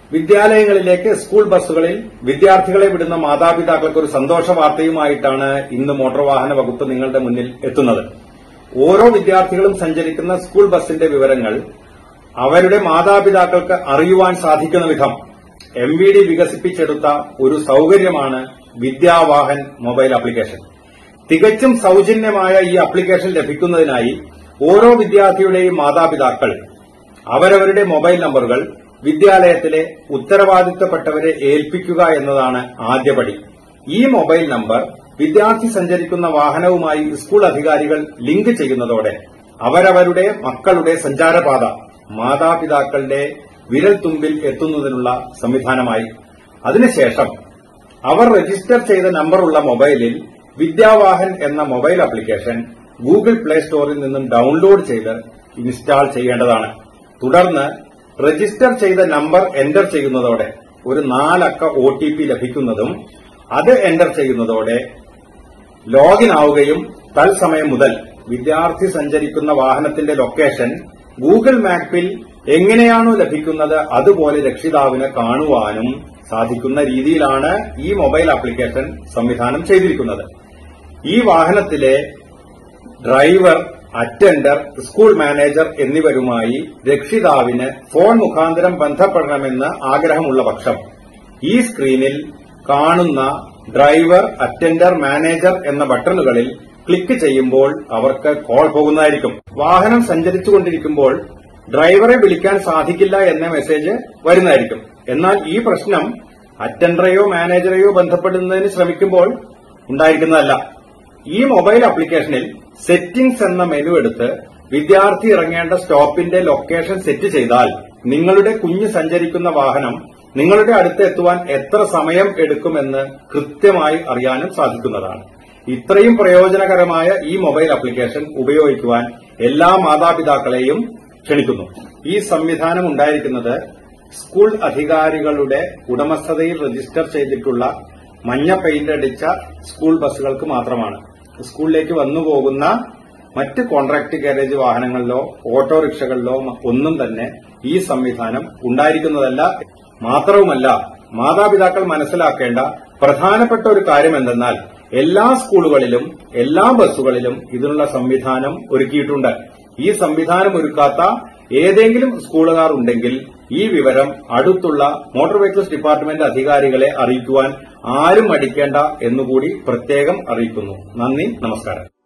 വിദ്യാലയങ്ങളിലേക്ക് school ബസ്സുകളിൽ വിദ്യാർത്ഥികളെ വിടുന്ന മാതാപിതാക്കൾക്ക് ഒരു സന്തോഷ വാർത്തയുമായിട്ടാണ് ഇന്ന് മോട്ടോർ വാഹന വകുപ്പ് നിങ്ങളുടെ മുന്നിൽ എത്തുന്നത്. ഓരോ വിദ്യാർത്ഥികളും സഞ്ചരിക്കുന്ന സ്കൂൾ ബസിന്റെ വിവരങ്ങൾ അവരുടെ മാതാപിതാക്കൾക്ക് അറിയുവാൻ സാധിക്കുന്ന വിധം MVD വികസിപ്പിച്ചെടുത്ത ഒരു സൌകര്യമാണ് വിദ്യാവാഹൻ മൊബൈൽ ആപ്ലിക്കേഷൻ. തികച്ചും സൌജന്യമായ ഈ ആപ്ലിക്കേഷൻ ലഭിക്കുന്നതിനായി ഓരോ വിദ്യാർത്ഥിയുടെയും മാതാപിതാക്കൾ അവരവരുടെ മൊബൈൽ നമ്പറുകൾ വിദ്യാലയത്തിലെ ഉത്തരവാദിത്തപ്പെട്ടവരെ ഏൽപ്പിക്കുക എന്നതാണ് ആദ്യപടി. ഈ മൊബൈൽ നമ്പർ വിദ്യാർത്ഥി സഞ്ചരിക്കുന്ന വാഹനവുമായി സ്കൂൾ അധികാരികൾ ലിങ്ക് ചെയ്യുന്നതോടെ അവരവരുടെ മക്കളുടെ സഞ്ചാരപാത മാതാപിതാക്കളുടെ വിരൽത്തുമ്പിൽ എത്തുന്നതിനുള്ള സംവിധാനമായി. അതിനുശേഷം അവർ രജിസ്റ്റർ ചെയ്ത നമ്പറുള്ള മൊബൈലിൽ വിദ്യാവാഹൻ എന്ന മൊബൈൽ ആപ്ലിക്കേഷൻ ഗൂഗിൾ പ്ലേ സ്റ്റോറിൽ നിന്നും ഡൌൺലോഡ് ചെയ്ത് ഇൻസ്റ്റാൾ ചെയ്യേണ്ടതാണ്. തുടർന്ന് രജിസ്റ്റർ ചെയ്ത നമ്പർ എന്റർ ചെയ്യുന്നതോടെ ഒരു 4 അക്ക OTP ലഭിക്കുന്നതും അത് എന്റർ ചെയ്യുന്നതോടെ ലോഗിൻ ആവുകയും തത്സമയം മുതൽ വിദ്യാർത്ഥി സഞ്ചരിക്കുന്ന വാഹനത്തിന്റെ ലൊക്കേഷൻ ഗൂഗിൾ മാപ്പിൽ എങ്ങനെയാണോ ലഭിക്കുന്നത് അതുപോലെ രക്ഷിതാവിന് കാണുവാനും സാധിക്കുന്ന രീതിയിലാണ് ഈ മൊബൈൽ ആപ്ലിക്കേഷൻ സംവിധാനം ചെയ്തിരിക്കുന്നത്. ഈ വാഹനത്തിലെ ഡ്രൈവർ, അറ്റൻഡർ, സ്കൂൾ മാനേജർ എന്നിവരുമായി രക്ഷിതാവിന് ഫോൺ മുഖാന്തരം ബന്ധപ്പെടണമെന്ന് ആഗ്രഹമുള്ള പക്ഷം ഈ സ്ക്രീനിൽ കാണുന്ന ഡ്രൈവർ, അറ്റൻഡർ, മാനേജർ എന്ന ബട്ടണുകളിൽ ക്ലിക്ക് ചെയ്യുമ്പോൾ അവർക്ക് കോൾ പോകുന്നതായിരിക്കും. വാഹനം സഞ്ചരിച്ചുകൊണ്ടിരിക്കുമ്പോൾ ഡ്രൈവറെ വിളിക്കാൻ സാധിക്കില്ല എന്ന മെസ്സേജ് വരുന്നതായിരിക്കും. എന്നാൽ ഈ പ്രശ്നം അറ്റൻഡറെയോ മാനേജറെയോ ബന്ധപ്പെടുന്നതിന് ശ്രമിക്കുമ്പോൾ ഉണ്ടായിരിക്കുന്നതല്ല. ഈ മൊബൈൽ ആപ്ലിക്കേഷനിൽ സെറ്റിംഗ്സ് എന്ന മെനു എടുത്ത് വിദ്യാർത്ഥി ഇറങ്ങേണ്ട സ്റ്റോപ്പിന്റെ ലൊക്കേഷൻ സെറ്റ് ചെയ്താൽ നിങ്ങളുടെ കുഞ്ഞ് സഞ്ചരിക്കുന്ന വാഹനം നിങ്ങളുടെ അടുത്ത് എത്തുവാൻ എത്ര സമയം എടുക്കുമെന്ന് കൃത്യമായി അറിയാനും സാധിക്കുന്നതാണ്. ഇത്രയും പ്രയോജനകരമായ ഈ മൊബൈൽ ആപ്ലിക്കേഷൻ ഉപയോഗിക്കുവാൻ എല്ലാ മാതാപിതാക്കളെയും ക്ഷണിക്കുന്നു. ഈ സംവിധാനം ഉണ്ടായിരിക്കുന്നത് സ്കൂൾ അധികാരികളുടെ ഉടമസ്ഥതയിൽ രജിസ്റ്റർ ചെയ്തിട്ടുള്ള മഞ്ഞ പെയിന്റ് അടിച്ച സ്കൂൾ ബസ്സുകൾക്ക് മാത്രമാണ്. സ്കൂളിലേക്ക് വന്നുപോകുന്ന മറ്റ് കോൺട്രാക്ട് ഗാരേജ് വാഹനങ്ങളിലോ ഓട്ടോറിക്ഷകളിലോ ഒന്നും തന്നെ ഈ സംവിധാനം ഉണ്ടായിരിക്കുന്നതല്ല. മാത്രവുമല്ല, മാതാപിതാക്കൾ മനസ്സിലാക്കേണ്ട പ്രധാനപ്പെട്ട ഒരു കാര്യം എന്തെന്നാൽ എല്ലാ സ്കൂളുകളിലും എല്ലാ ബസ്സുകളിലും ഇതിനുള്ള സംവിധാനം ഒരുക്കിയിട്ടുണ്ട്. ഈ സംവിധാനം ഒരുക്കാത്ത ഏതെങ്കിലും സ്കൂളുകാർ ഉണ്ടെങ്കിൽ ഈ വിവരം അടുത്തുള്ള മോട്ടോർ വെഹിക്കിൾസ് ഡിപ്പാർട്ട്മെന്റ് അധികാരികളെ അറിയിക്കുവാൻ ആരും മടിക്കേണ്ട എന്നുകൂടി പ്രത്യേകം അറിയിക്കുന്നു. നന്ദി, നമസ്കാരം.